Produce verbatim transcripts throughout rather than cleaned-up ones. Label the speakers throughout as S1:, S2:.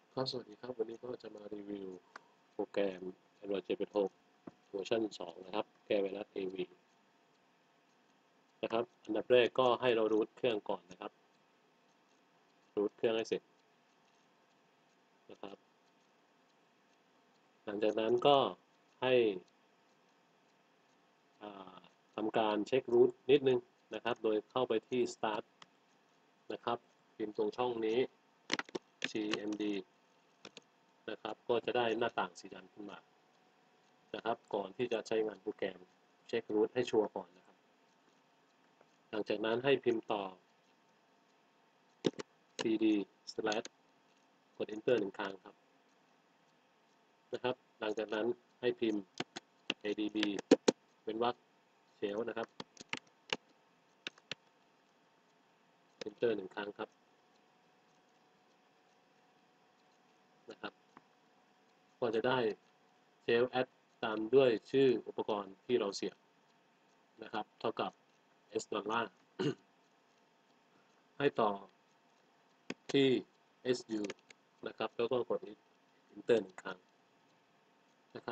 S1: ครับสวัสดีครับวันนี้ก็จะมารีวิวโปรแกรม Android เจ็ด เวอร์ชันสองนะครับแก้ไวรัส เอ วี นะครับอันดับแรกก็ให้เรารูทเครื่องก่อนนะครับรูทเครื่องให้เสร็จนะครับหลังจากนั้นก็ให้ทำการเช็ครูทนิดนึงนะครับโดยเข้าไปที่ Start นะครับพิมพ์ตรงช่องนี้ ซี เอ็ม ดี นะครับก็จะได้หน้าต่างสีดำขึ้นมานะครับก่อนที่จะใช้งานโปรแกรมเช็ครูทให้ชัวร์ก่อนนะครับหลังจากนั้นให้พิมพ์ต่อ cd slash กด enter หนึ่งครั้งครับนะครับหลังจากนั้นให้พิมพ์ adb เป็นวรรคเชลนะครับ enter หนึ่งครั้งครับนะครับก็จะได้เชลแอดตามด้วยชื่ออุปกรณ์ที่เราเสียบนะครับเท่ากับ s ดอลลาร์ให้ต่อที่ su นะครับแล้วก็กด enter หนึ่งครั้งนะครับ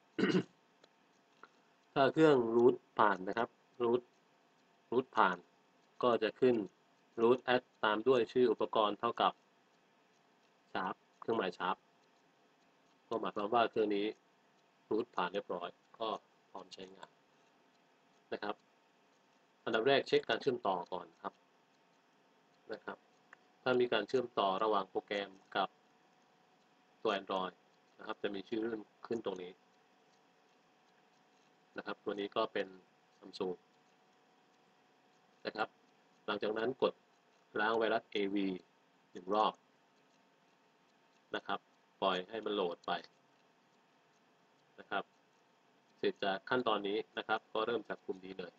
S1: ถ้าเครื่องรูทผ่านนะครับรูทรูทผ่านก็จะขึ้น root add ตามด้วยชื่ออุปกรณ์เท่ากับ sharp เครื่องหมาย sharp ก็หมายความว่าเครื่องนี้รูทผ่านเรียบร้อยก็พร้อมใช้งานนะครับอันดับแรกเช็คการเชื่อมต่อก่อนครับนะครับถ้ามีการเชื่อมต่อระหว่างโปรแกรมกับตัว Android นะครับจะมีชื่อรื่นขึ้นตรงนี้นะครับตัวนี้ก็เป็น Samsung นะครับหลังจากนั้นกดล้างไวรัส เอ วี หนึ่งรอบนะครับปล่อยให้มันโหลดไปนะครับเสร็จจากขั้นตอนนี้นะครับก็เริ่มจากกลุ่มนี้เลย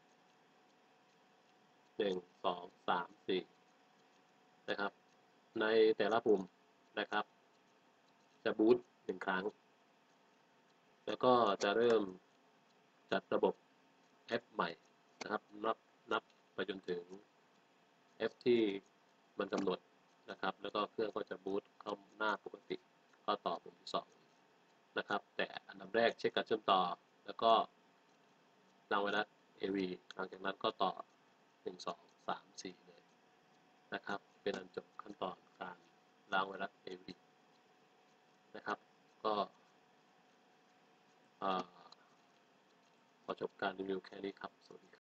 S1: หนึ่ง สอง สาม สี่นะครับในแต่ละปุ่มนะครับจะบูตหนึ่งครั้งแล้วก็จะเริ่มจัดระบบแอปใหม่นะครับนับนับไปจนถึงแอปที่มันกำหนดนะครับแล้วก็เครื่องก็จะบูตเข้าหน้าปกติก็ต่อปุ่มที่สองนะครับแต่อันดับแรกเช็คการเชื่อมต่อแล้วก็รางไวรัส เอ วี หลังจากนั้นก็ต่อหนึ่ง สอง สาม สี่เลยนะครับเป็นอันจบขั้นตอนการล้างไวรัส เอ วี นะครับก็ขอจบการรีวิวแค่นี้ครับสวัสดี